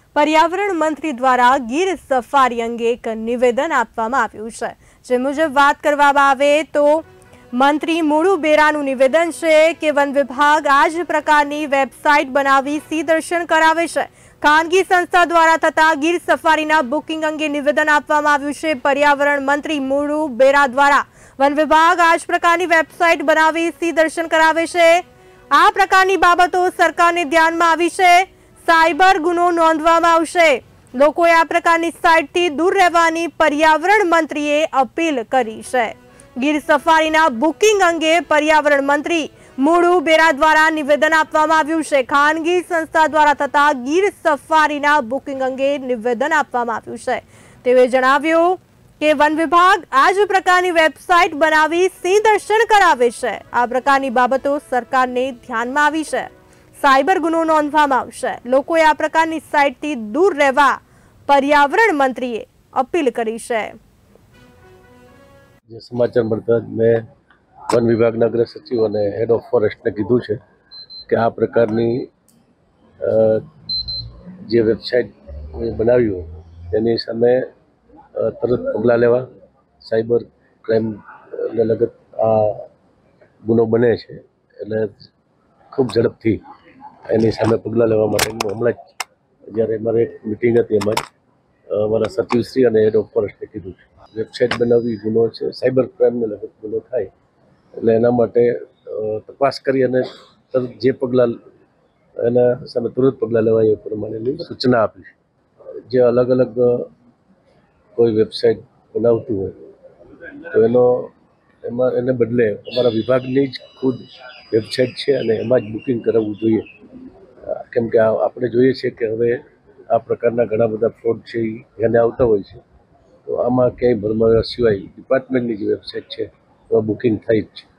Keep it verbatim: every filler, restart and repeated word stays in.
पर्यावरण मंत्री द्वारा गीर सफारी अंगे एक निवेदन आपवामां आव्युं छे। जे मुजब बात करवामां आवे तो मंत्री मूळू बेरानुं निवेदन छे के वन विभाग आ ज प्रकारनी वेबसाइट बनावी सी दर्शन करावे छे। खानगी संस्था द्वारा थता गीर सफारीना बुकिंग अंगे निवेदन आपवामां आव्युं छे। पर्यावरण मंत्री मूळू बेरा द्वारा वन विभाग आ ज प्रकारनी वेबसाइट बनावी सी दर्शन करावे छे। आ प्रकारनी बाबतो सरकारने ध्यानमां आवी छे। साइबर गुनो नोंधवामां आवशे। लोकोए आ प्रकारनी साइटथी दूर रहेवानी पर्यावरण मंत्रीए अपील करी छे। गीर सफारीना बुकिंग अंगे पर्यावरण मंत्री मूळू बेरा द्वारा निवेदन आपवामां आव्युं छे। खानगी संस्था द्वारा थता गीर सफारीना बुकिंग अंगे निवेदन आपवामां आव्युं छे। तेओए जणाव्युं के वन विभाग आ ज प्रकारनी वेबसाइट बनावी सिंह दर्शन करावे छे। आ प्रकारनी बाबतो सरकारने ध्यानमां आवी छे। साइबर गुनो नोंधवामां आवशे। लोकोए आ प्रकारनी साइटथी दूर रहेवा पर्यावरण मंत्रीए अपील करी छे। जे समाचार मळता मैं वन विभागना अग्र सचिव और हेड ऑफ फॉरेस्ट ने कीधुं छे कि आ प्रकारनी जे वेबसाइट बनावी हो तेनी सामे तरत पगला लेवा। साइबर क्राइम ने लगत आ गुनो बने छे એટલે खूब झड़पथी एनी सामे पगला लेवा माटेनुं हमणां ज ज्यारे मारे मीटिंग हती एमां अमारा सचिवश्री और हेड ऑफ फॉरेस्ट ने कीधुं छे वेबसाइट बनावी गुनो छे। साइबर क्राइम ने लगत गुनो थाय એટલે એના માટે તપાસ કરી અને તરત જે પગલાં એના સામે તુરંત પગલાં લેવાય એ પ્રમાણેની સૂચના આપી છે। જે અલગ અલગ કોઈ વેબસાઇટ બનાવતું હોય તો એનો એમાં એને બદલે અમારા વિભાગની જ ખુદ વેબસાઇટ છે અને એમાં જ બુકિંગ કરાવવું જોઈએ। કેમ કે આપણે જોઈએ છીએ કે હવે આ પ્રકારના ઘણા બધા ફ્રોડ છે એ ધ્યાને આવતા હોય છે। તો આમાં ક્યાંય ભરમાયા સિવાય ડિપાર્ટમેન્ટની જે વેબસાઇટ છે એમાં બુકિંગ થાય જ છે।